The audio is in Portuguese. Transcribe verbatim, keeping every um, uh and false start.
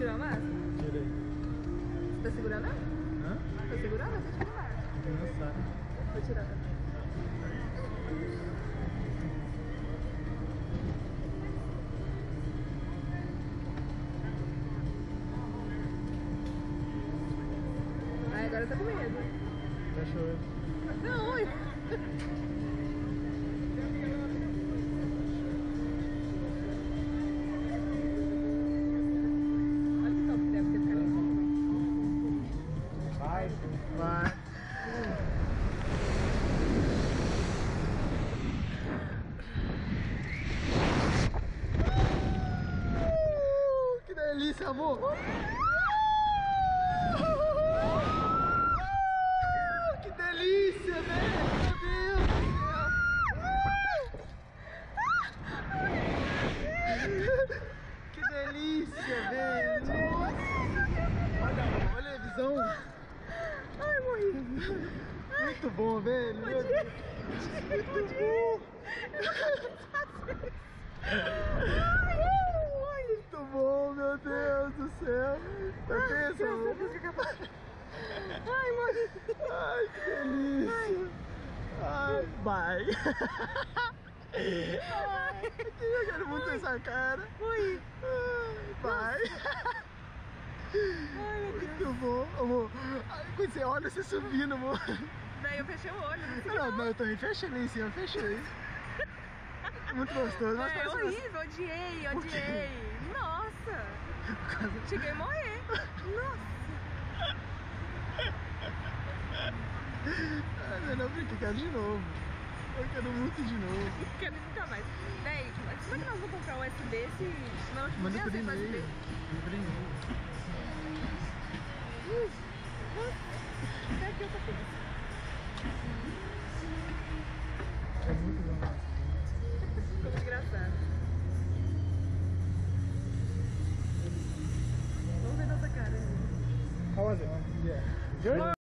tirou a máscara? Tirei. Você tá segurando ela? Hã? Tá segurando? Você tira a máscara. Não sabe. Vou tirar também. Ai, agora eu tô com medo. Fecha o olho. Não, oi. Olha que top que deve ter ficado ali. Vai. Vai. Uh, que delícia, amor. Que delícia, velho. Meu Deus do céu. Que delícia, velho. Nossa. Olha, olha a visão. Ai, morri. Muito bom, velho. Meu Pode ir. Deus. Pode ir. Muito bom, meu Deus do céu. Tá tenso, amor? Ai, morri. Ai, que delícia. Ai, vai. Ai, eu quero muito essa cara. Ui. Ai, vai. Ai, meu Deus. Muito bom, amor. Ai, quando você olha, você subindo, amor. Daí eu fechei o olho. Não, sei Não, não, eu também fechei ali em cima, fechei. Muito gostoso. Mas é parece horrível, odiei, odiei. Nossa. Cheguei a morrer. Nossa. Ah, não, não, brinca, quero de novo. Eu quero muito de novo. Quero nunca mais. Daí, como é que nós vamos comprar um U S B se não Manda nem por sei e-mail. U S B? Manda por e-mail. Até aqui eu tô feliz. É muito bom. Ficou muito engraçado. Vamos ver nossa cara. How was it? Yeah. Good?